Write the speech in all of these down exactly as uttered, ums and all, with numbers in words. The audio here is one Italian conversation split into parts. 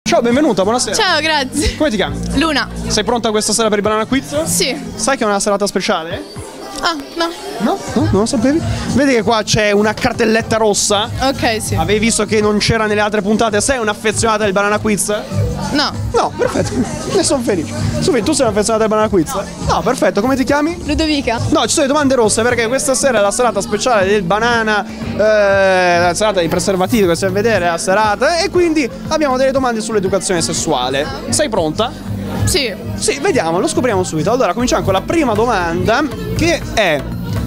Ciao, benvenuta, buonasera. Ciao, grazie. Come ti chiami? Luna. Sei pronta questa sera per il Banana Quiz? Sì. Sai che è una serata speciale? Ah, no. No? No? Non lo sapevi? Vedi che qua c'è una cartelletta rossa? Ok, sì. Avevi visto che non c'era nelle altre puntate? Sei un'affezionata del Banana Quiz? No. No, perfetto. Ne sono felice. Sophie, tu sei un'affezionata del Banana Quiz? No. No, perfetto. Come ti chiami? Ludovica. No, ci sono le domande rosse perché questa sera è la serata speciale del banana, eh, la serata dei preservativi che stiamo a vedere, la serata, e quindi abbiamo delle domande sull'educazione sessuale. Sei pronta? Sì. Sì, vediamo, lo scopriamo subito. Allora, cominciamo con la prima domanda, che è: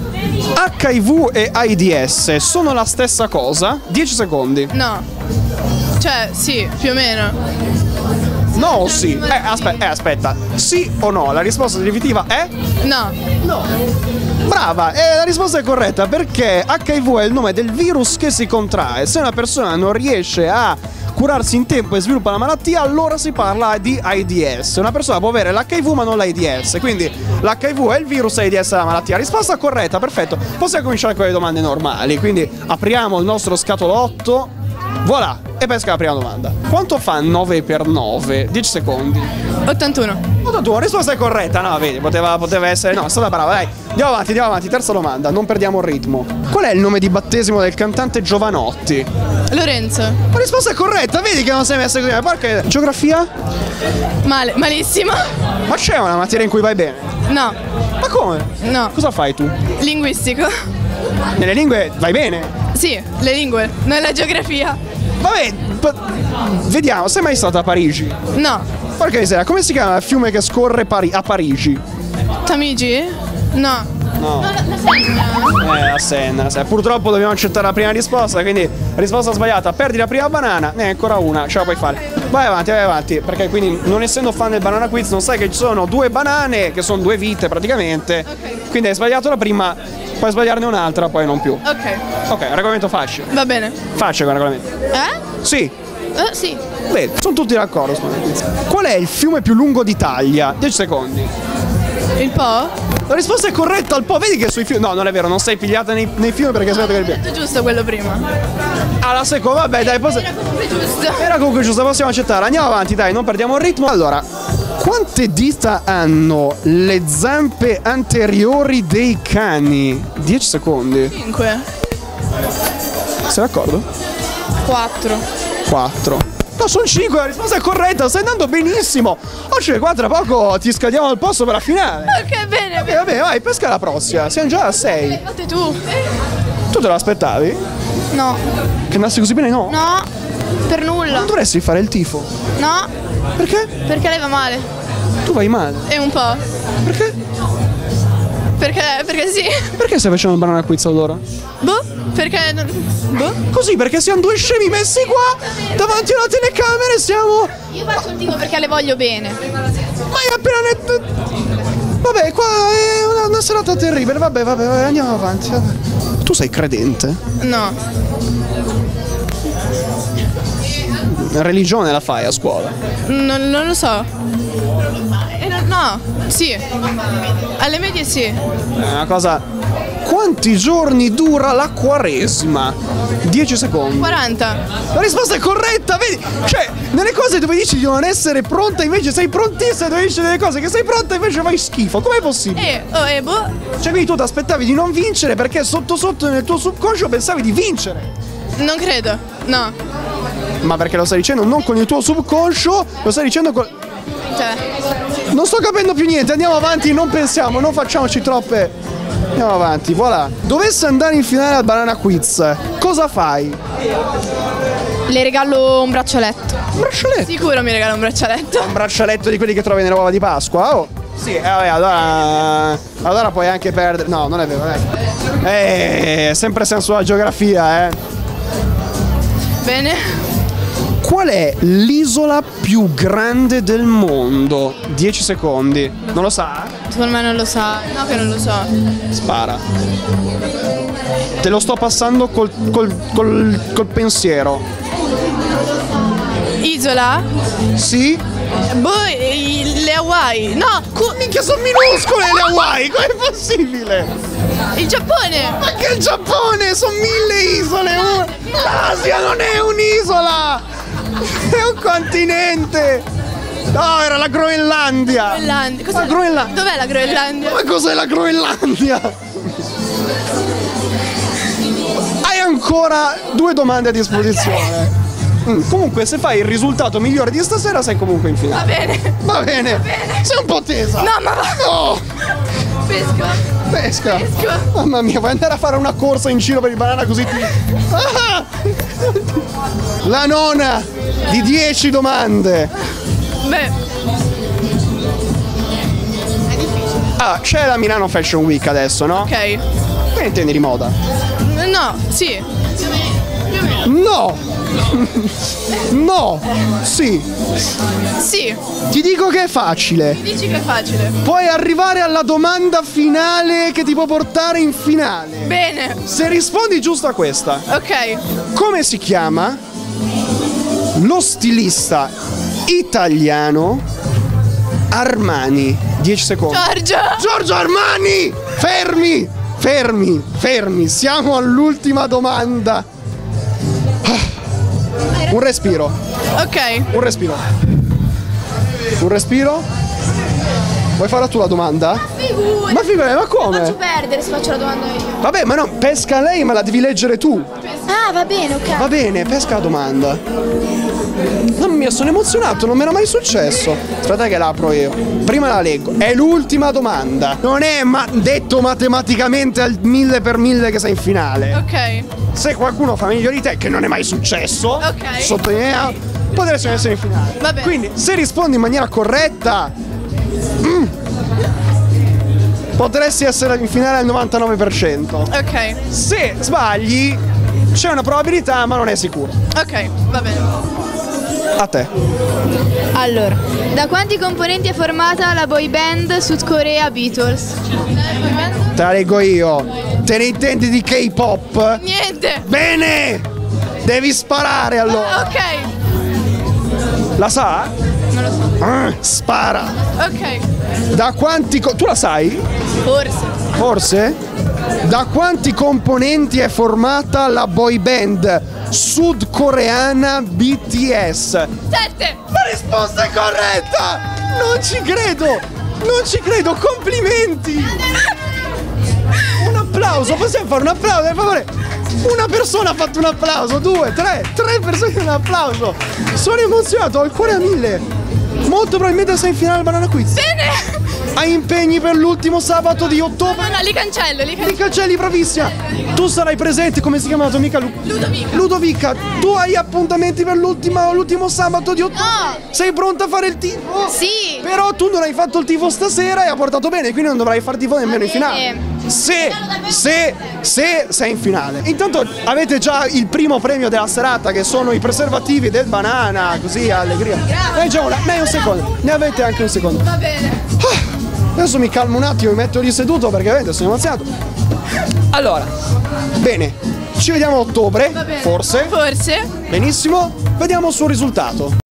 H I V e AIDS sono la stessa cosa? dieci secondi. No. Cioè, sì, più o meno. No o sì? Eh, aspetta, eh, aspetta. Sì o no? La risposta definitiva è? No. No. Brava, e la risposta è corretta perché H I V è il nome del virus che si contrae. Se una persona non riesce a curarsi in tempo e sviluppa la malattia, allora si parla di AIDS. Una persona può avere l'H I V ma non l'AIDS, quindi l'H I V è il virus, l'AIDS è la malattia. Risposta corretta, perfetto. Possiamo cominciare con le domande normali, quindi apriamo il nostro scatolotto. Voilà, e pesca la prima domanda. Quanto fa nove per nove? dieci secondi. ottantuno. ottantuno, risposta è corretta. No, vedi, poteva, poteva essere. No, è stata brava, dai. Andiamo avanti, andiamo avanti. Terza domanda, non perdiamo il ritmo. Qual è il nome di battesimo del cantante Giovanotti? Lorenzo. La risposta è corretta, vedi che non sei messa così. Perché geografia? Male, malissimo. Ma c'è una materia in cui vai bene? No. Ma come? No. Cosa fai tu? Linguistico. Nelle lingue vai bene? Sì, le lingue, non la geografia. Vabbè, p- vediamo, sei mai stata a Parigi? No. Porca miseria, come si chiama il fiume che scorre Pari- a Parigi? Tamigi? No. No. La, la Senna. Eh, la Senna, la Senna. Purtroppo dobbiamo accettare la prima risposta, quindi risposta sbagliata. Perdi la prima banana, ne hai ancora una, ce la puoi fare. Vai avanti, vai avanti, perché quindi non essendo fan del Banana Quiz non sai che ci sono due banane, che sono due vite praticamente. Ok. Quindi hai sbagliato la prima, puoi sbagliarne un'altra, poi non più. Ok. Ok, regolamento facile. Va bene. Facile con il regolamento. Eh? Sì. Eh, sì. Bene, sono tutti d'accordo. Qual è il fiume più lungo d'Italia? dieci secondi. Il Po? La risposta è corretta al Po. Vedi che sui fiumi. No, non è vero, non sei pigliata nei, nei fiumi perché aspetta che Ho detto giusto quello prima. alla seconda, vabbè, dai, posso... Era comunque giusto. Era comunque giusto, possiamo accettare. Andiamo avanti, dai, non perdiamo il ritmo. Allora, quante dita hanno le zampe anteriori dei cani? dieci secondi. cinque. Sei d'accordo? quattro. quattro. No, sono cinque, la risposta è corretta, stai andando benissimo. Oggi qua tra poco ti scadiamo al posto per la finale. Ok, bene. Vabbè, vabbè, vai, pesca la prossima. Siamo già a sei. Fate tu. Tu te lo aspettavi? No. Che andassi così bene? No. No. Per nulla. Non dovresti fare il tifo. No. Perché? Perché lei va male. Tu vai male. E un po'. Perché? Perché, perché sì. Perché stai facendo il Banana Quiz allora? Boh. Perché non... Boh. Così, perché siamo due scemi messi qua davanti a una telecamera e siamo... Io faccio il tipo perché le voglio bene. Ma hai appena detto... Vabbè, qua è una, una serata terribile. Vabbè, vabbè, vabbè, andiamo avanti. Vabbè. Tu sei credente? No. Religione la fai a scuola? Non, non lo so. Eh, no, no. Sì. Alle medie sì. È una cosa... Quanti giorni dura la quaresima? dieci secondi. quaranta. La risposta è corretta, vedi? Cioè, nelle cose dove dici di non essere pronta, invece sei prontissima, dove dici delle cose che sei pronta, invece fai schifo. Com'è possibile? Eh, oh, eh, boh. Cioè, quindi tu ti aspettavi di non vincere perché sotto sotto nel tuo subconscio pensavi di vincere. Non credo. No. Ma perché lo stai dicendo non con il tuo subconscio, lo stai dicendo con... Cioè. Non sto capendo più niente, andiamo avanti, non pensiamo, non facciamoci troppe... Andiamo avanti, voilà. Dovesse andare in finale al Banana Quiz, cosa fai? Le regalo un braccialetto. Un braccialetto? Sicuro mi regala un braccialetto. Un braccialetto di quelli che trovi nelle uova di Pasqua? Oh. Sì, eh, vabbè, allora... Allora puoi anche perdere... No, non è vero, dai. Eh, sempre senso della geografia, eh. Bene. Qual è l'isola più grande del mondo? dieci secondi. Non lo sa? Secondo me non lo sa. No che non lo so. Spara. Te lo sto passando col, col, col, col pensiero. Isola? Sì? Boh, i- le Hawaii. No, cu- Minchia, sono minuscole le Hawaii, com'è possibile? il Giappone. Anche il Giappone, sono mille isole. un- L'Asia non è un'isola, è un continente. No, era la Groenlandia. Groenlandia. Cos'è La Groenlandia. Dov'è la Groenlandia? Ma cos'è la Groenlandia? Hai ancora due domande a disposizione. Mm, comunque, se fai il risultato migliore di stasera, sei comunque in finale. Va bene. Va bene. Va bene. Sei un po' tesa. No, ma va. No. Pesco. Pesca. Pesca. Mamma mia, vuoi andare a fare una corsa in giro per il banana così ti... Ah! La nona di dieci domande. Beh. È difficile. Ah, c'è la Milano Fashion Week adesso, no? Ok. Che intendi di moda? No, sì. No! No! Sì! Sì. Ti dico che è facile. Dici che è facile. Puoi arrivare alla domanda finale che ti può portare in finale. Bene. Se rispondi giusto a questa. Ok. Come si chiama lo stilista italiano Armani? dieci secondi. Giorgio. Giorgio Armani! Fermi! Fermi! Fermi! Siamo all'ultima domanda. Un respiro. Ok. Un respiro. Un respiro. Vuoi fare tu la domanda? Figurati. Ma figurati, ma Faccio come? perdere se faccio la domanda io. Vabbè, ma no, pesca lei, ma la devi leggere tu. Ah, va bene, ok. Va bene, pesca la domanda. Mamma mia, sono emozionato, non mi era mai successo. Aspetta che la apro io. Prima la leggo. È l'ultima domanda. Non è ma- detto matematicamente al mille per mille che sei in finale. Ok. Se qualcuno fa meglio di te, che non è mai successo, Ok. sottolinea, potresti essere in finale. Va bene. Quindi, se rispondi in maniera corretta, mm, potresti essere in finale al novantanove per cento. Ok. Se sbagli, c'è una probabilità, ma non è sicuro. Ok, va bene. A te. Allora, da quanti componenti è formata la boy band sudcorea Beatles? Te la leggo io. Te ne intendi di K-pop? Niente. Bene! Devi sparare allora. Ok. La sa? Non lo so. Ah, spara. Ok. Da quanti... co- tu la sai? Forse. Forse? Da quanti componenti è formata la boy band sudcoreana B T S? Sette. La risposta è corretta! Non ci credo! Non ci credo! Complimenti! Un applauso! Possiamo fare un applauso, per favore? Una persona ha fatto un applauso, due, tre, tre persone un applauso! Sono emozionato, ho il cuore a mille! Molto probabilmente sei in finale al Banana Quiz! Bene. Hai impegni per l'ultimo sabato di No, ottobre? no, li cancello, li Li cancello. cancelli, bravissima! Tu sarai presente, come si chiama la tua amica? Lu- Ludovica. Ludovica, tu hai appuntamenti per l'ultimo, l'ultimo sabato di ottobre? No. Sei pronta a fare il tifo? Sì. Però tu non hai fatto il tifo stasera e ha portato bene, quindi non dovrai far tifo nemmeno in finale. bene. Se, se, se sei in finale. Intanto avete già il primo premio della serata, che sono i preservativi del banana, così allegria. Ne hai già una, ne hai un secondo, ne avete anche un secondo. Va bene. Adesso mi calmo un attimo, mi metto lì seduto perché vedete sono emozionato. Allora, bene, ci vediamo a ottobre, Va bene. forse. Forse. Benissimo, vediamo il suo risultato.